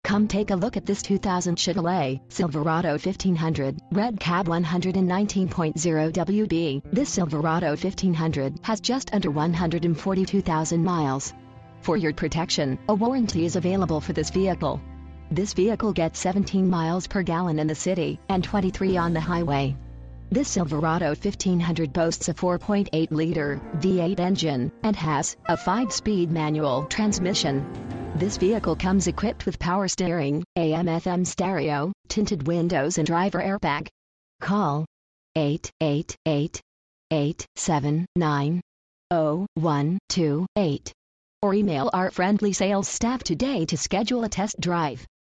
Come take a look at this 2000 Chevrolet Silverado 1500, red cab 119.0 WB. This Silverado 1500 has just under 142,000 miles. For your protection, a warranty is available for this vehicle. This vehicle gets 17 miles per gallon in the city and 23 on the highway. This Silverado 1500 boasts a 4.8-liter V8 engine and has a 5-speed manual transmission. This vehicle comes equipped with power steering, AM/FM stereo, tinted windows and driver airbag. Call 888-879-0128 or email our friendly sales staff today to schedule a test drive.